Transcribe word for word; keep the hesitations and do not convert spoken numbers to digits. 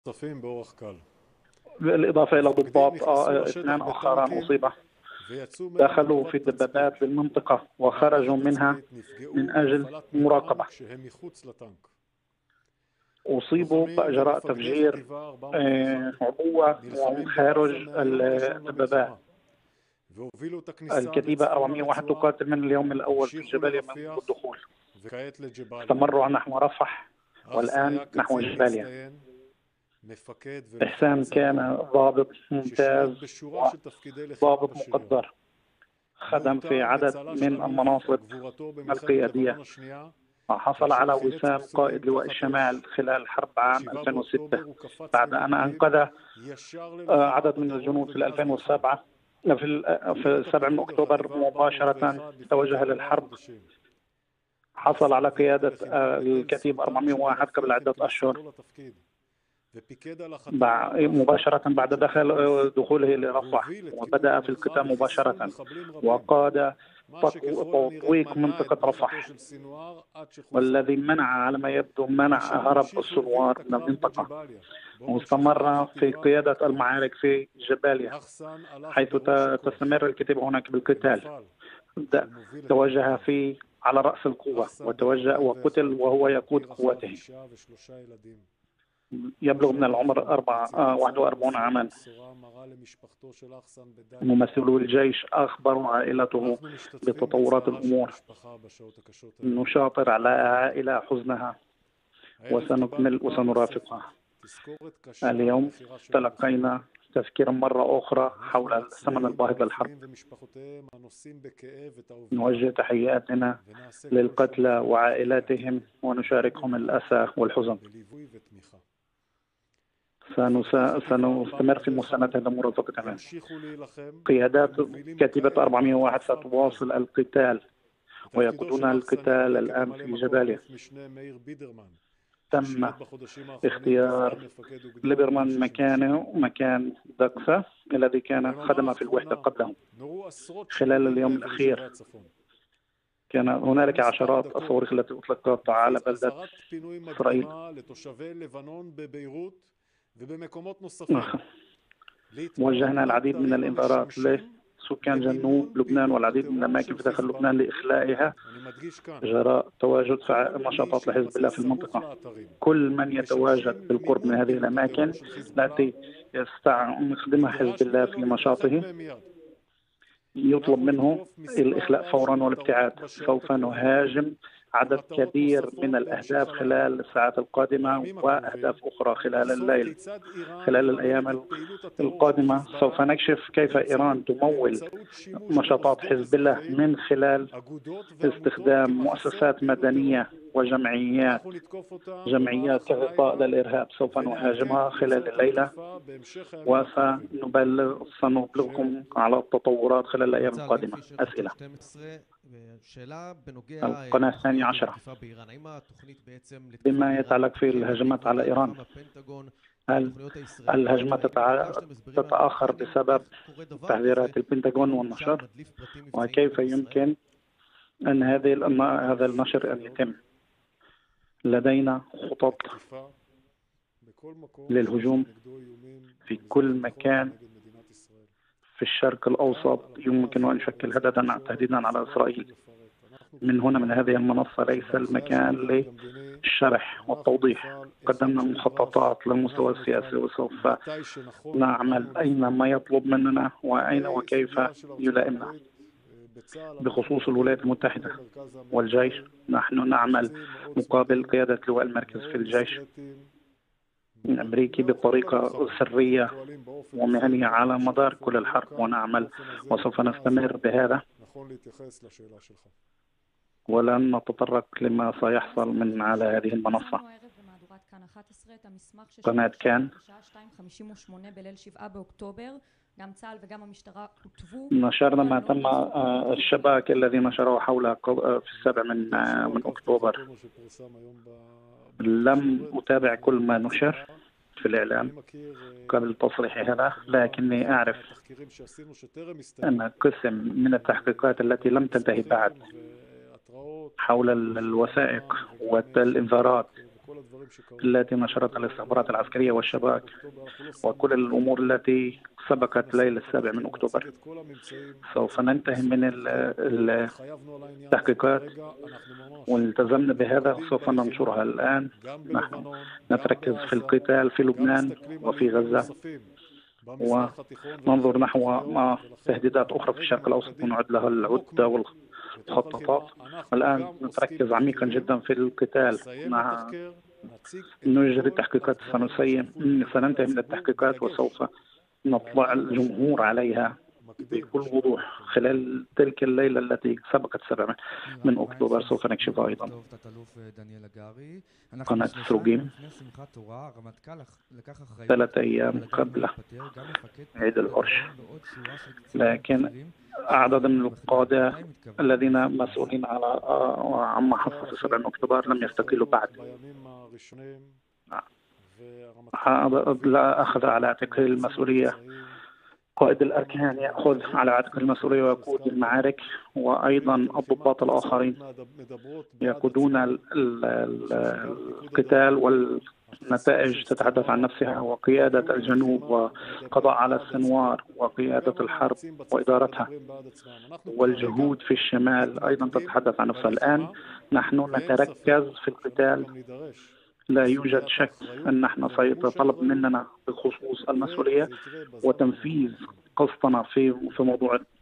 بالإضافة إلى ضباط آه، اثنان آخران أصيبا دخلوا في الدبابات بالمنطقة وخرجوا منها من أجل مراقبة. أصيبوا جراء تفجير آه، عبوة وهم خارج الدبابات. الكتيبة أربعمئة وواحد تقاتل من اليوم الأول في جباليا منذ الدخول. استمروا نحو رفح والآن نحو جباليا. إحسان كان ضابط ممتاز وضابط مقدر، خدم في عدد من المناصب القيادية، وحصل على وسام قائد لواء الشمال خلال حرب عام ألفين وستة بعد أن أنقذ عدد من الجنود في ألفين وسبعة. في في السابع من أكتوبر مباشرة توجه للحرب. حصل على قيادة الكتيبة أربعمئة وواحد قبل عدة أشهر مباشرة بعد دخل دخوله لرفح، وبدأ في القتال مباشرة وقاد تطويق منطقة رفح، والذي منع على ما يبدو منع هرب الثوار من المنطقة. واستمر في قيادة المعارك في جباليا حيث تستمر الكتيبة هناك بالقتال. توجه في على رأس القوة وتوجه وقتل وهو يقود قوته. يبلغ من العمر أربعة واحد وأربعين عاما. ممثلو الجيش أخبروا عائلته بتطورات الأمور. نشاطر على عائلة حزنها وسنكمل وسنرافقها. اليوم تلقينا تذكيرا مرة أخرى حول الثمن الباهظ للحرب. نوجه تحياتنا للقتلى وعائلاتهم ونشاركهم الأسى والحزن. سنستمر في مساندة مرافقتنا. قيادات كتيبة أربعمئة وواحد ستواصل القتال ويقودون القتال الآن في جباليا. تم اختيار ليبرمان مكانه مكان دقسة الذي كان خدم في الوحدة قبله. خلال اليوم الأخير كان هنالك عشرات الصواريخ التي أطلقت على بلدة إسرائيل. وجهنا العديد من الإنذارات لسكان جنوب لبنان والعديد من الأماكن في داخل لبنان لإخلائها جراء تواجد نشاطات لحزب الله في المنطقة. كل من يتواجد بالقرب من هذه الأماكن التي يستخدمها حزب الله في نشاطه يطلب منه الإخلاء فورا والابتعاد. سوف نهاجم عدد كبير من الأهداف خلال الساعات القادمة وأهداف أخرى خلال الليل. خلال الأيام القادمة سوف نكشف كيف إيران تمول نشاطات حزب الله من خلال استخدام مؤسسات مدنية وجمعيات جمعيات كغطاء للإرهاب. سوف نهاجمها خلال الليلة وسنبلغ سنبلغكم على التطورات خلال الأيام القادمة. أسئلة. القناة الثانية عشرة بما يتعلق في الهجمات على إيران، هل الهجمة تتأخر بسبب تحذيرات البنتاغون والنشر؟ وكيف يمكن أن هذه هذا النشر أن يتم؟ لدينا خطط للهجوم في كل مكان في الشرق الأوسط يمكن أن يشكل هددا تهديدا على إسرائيل. من هنا من هذه المنصة ليس المكان للشرح والتوضيح. قدمنا مخططات للمستوى السياسي وسوف نعمل أين ما يطلب مننا وأين وكيف يلائمنا. بخصوص الولايات المتحدة والجيش، نحن نعمل مقابل قيادة لواء المركز في الجيش الأمريكي بطريقة سرية ومهنية على مدار كل الحرب، ونعمل وسوف نستمر بهذا ولن نتطرق لما سيحصل من على هذه المنصة. قناة كان نشرنا ما تم الشباك الذي نشره حول في السابع من من أكتوبر. لم أتابع كل ما نشر في الإعلام قبل تصريح هذا، لكني أعرف أن قسم من التحقيقات التي لم تنتهي بعد حول الوثائق والإنذارات التي نشرتها الاستخبارات العسكرية والشباك وكل الأمور التي سبقت ليلة السابع من أكتوبر. سوف ننتهي من التحقيقات والتزمنا بهذا وسوف ننشرها. الآن نحن نتركز في القتال في لبنان وفي غزة، وننظر نحو تهديدات أخرى في الشرق الأوسط ونعد لها العدة والخططات. الآن نتركز عميقا جدا في القتال. مع نجري التحقيقات، سننتهي من التحقيقات وسوف نطلع الجمهور عليها بكل وضوح خلال تلك الليلة التي سبقت سبعة من أكتوبر. سوف نكشفها أيضا. قناة ستروجيم ثلاثة أيام قبل عيد العرش، لكن عدد من القادة الذين مسؤولين على عما حصل في سبعة من أكتوبر لم يستقيلوا بعد. لا أخذ على عاتقه المسؤولية. قائد الأركان يأخذ على عاتقه المسؤولية ويقود المعارك، وأيضا الضباط الآخرين يقودون القتال، والنتائج تتحدث عن نفسها. وقيادة الجنوب وقضاء على السنوار وقيادة الحرب وإدارتها، والجهود في الشمال أيضا تتحدث عن نفسها. الآن نحن نتركز في القتال. لا يوجد شك أن نحن سيتطلب مننا بخصوص المسؤولية وتنفيذ قصدنا في في موضوع